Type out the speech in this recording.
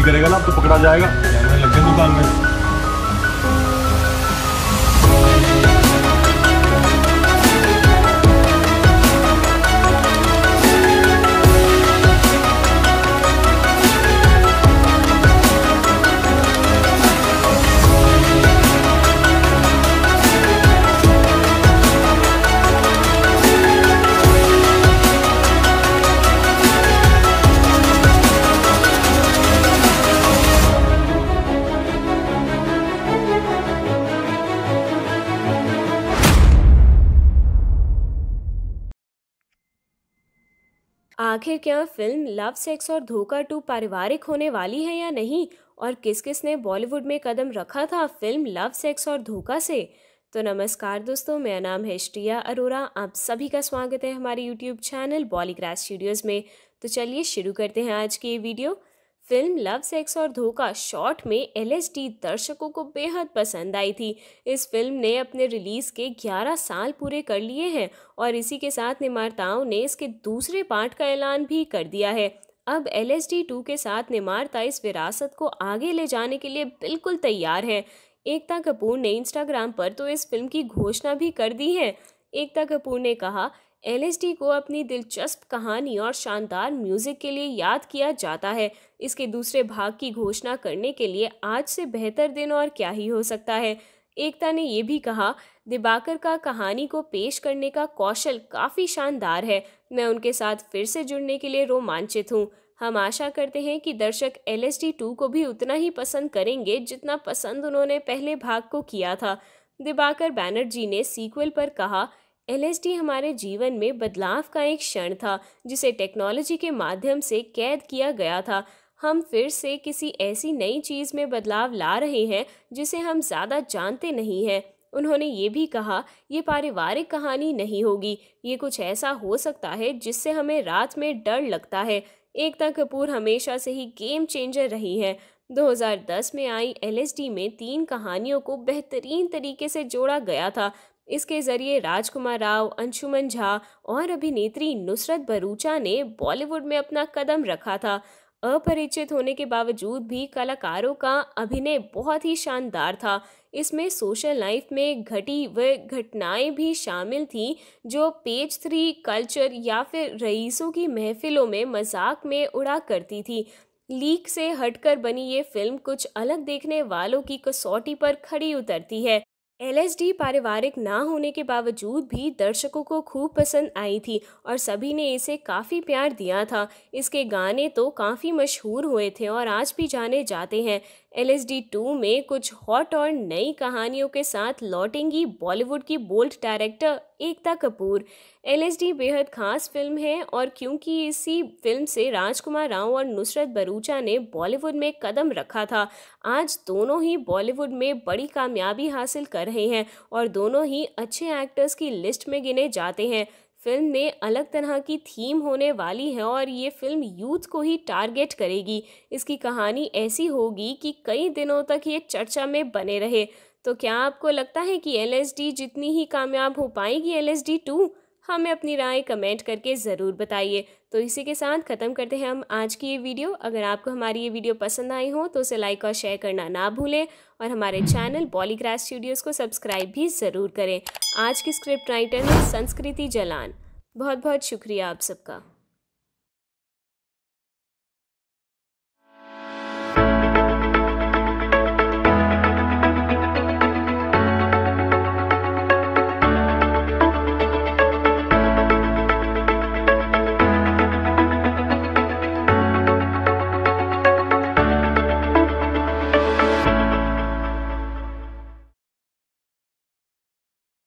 करेगा ना तो पकड़ा जाएगा। कैमरे लग गए दुकान में। आखिर क्या फिल्म लव सेक्स और धोखा 2 पारिवारिक होने वाली है या नहीं, और किस किस ने बॉलीवुड में कदम रखा था फिल्म लव सेक्स और धोखा से। तो नमस्कार दोस्तों, मेरा नाम है श्रिया अरोरा। आप सभी का स्वागत है हमारे यूट्यूब चैनल बॉलीग्रास स्टूडियोज़ में। तो चलिए शुरू करते हैं आज की ये वीडियो। फिल्म लव सेक्स और धोखा शॉर्ट में LSD दर्शकों को बेहद पसंद आई थी। इस फिल्म ने अपने रिलीज़ के 11 साल पूरे कर लिए हैं और इसी के साथ निर्माताओं ने इसके दूसरे पार्ट का ऐलान भी कर दिया है। अब LSD 2 के साथ निर्माता इस विरासत को आगे ले जाने के लिए बिल्कुल तैयार है। एकता कपूर ने इंस्टाग्राम पर तो इस फिल्म की घोषणा भी कर दी है। एकता कपूर ने कहा, LSD को अपनी दिलचस्प कहानी और शानदार म्यूजिक के लिए याद किया जाता है। इसके दूसरे भाग की घोषणा करने के लिए आज से बेहतर दिन और क्या ही हो सकता है। एकता ने ये भी कहा, दिबाकर का कहानी को पेश करने का कौशल काफ़ी शानदार है। मैं उनके साथ फिर से जुड़ने के लिए रोमांचित हूँ। हम आशा करते हैं कि दर्शक LSD 2 को भी उतना ही पसंद करेंगे जितना पसंद उन्होंने पहले भाग को किया था। दिबाकर बैनर्जी ने सीक्वल पर कहा, LSD हमारे जीवन में बदलाव का एक क्षण था जिसे टेक्नोलॉजी के माध्यम से कैद किया गया था। हम फिर से किसी ऐसी नई चीज़ में बदलाव ला रहे हैं जिसे हम ज़्यादा जानते नहीं हैं। उन्होंने ये भी कहा, ये पारिवारिक कहानी नहीं होगी, ये कुछ ऐसा हो सकता है जिससे हमें रात में डर लगता है। एकता कपूर हमेशा से ही गेम चेंजर रही है। 2010 में आई LSD में 3 कहानियों को बेहतरीन तरीके से जोड़ा गया था। इसके जरिए राजकुमार राव, अंशुमन झा और अभिनेत्री नुसरत भरूचा ने बॉलीवुड में अपना कदम रखा था। अपरिचित होने के बावजूद भी कलाकारों का अभिनय बहुत ही शानदार था। इसमें सोशल लाइफ में घटी हुई घटनाएं भी शामिल थीं जो पेज 3 कल्चर या फिर रईसों की महफिलों में मजाक में उड़ा करती थी। लीक से हटकर बनी ये फिल्म कुछ अलग देखने वालों की कसौटी पर खड़ी उतरती है। LSD पारिवारिक ना होने के बावजूद भी दर्शकों को खूब पसंद आई थी और सभी ने इसे काफ़ी प्यार दिया था। इसके गाने तो काफ़ी मशहूर हुए थे और आज भी जाने जाते हैं। LSD 2 में कुछ हॉट और नई कहानियों के साथ लौटेंगी बॉलीवुड की bold director Ekta Kapoor. LSD बेहद खास फिल्म है और क्योंकि इसी फिल्म से राजकुमार राव और नुसरत भरूचा ने बॉलीवुड में कदम रखा था, आज दोनों ही बॉलीवुड में बड़ी कामयाबी हासिल कर रहे हैं और दोनों ही अच्छे एक्टर्स की लिस्ट में गिने जाते हैं। फिल्म में अलग तरह की थीम होने वाली है और ये फिल्म यूथ को ही टारगेट करेगी। इसकी कहानी ऐसी होगी कि कई दिनों तक ये चर्चा में बने रहे। तो क्या आपको लगता है कि LSD जितनी ही कामयाब हो पाएगी LSD 2? हमें अपनी राय कमेंट करके ज़रूर बताइए। तो इसी के साथ ख़त्म करते हैं हम आज की ये वीडियो। अगर आपको हमारी ये वीडियो पसंद आई हो तो उसे लाइक और शेयर करना ना भूलें और हमारे चैनल बॉलीग्रास स्टूडियोज़ को सब्सक्राइब भी ज़रूर करें। आज की स्क्रिप्ट राइटर है संस्कृति जलान। बहुत बहुत शुक्रिया आप सबका।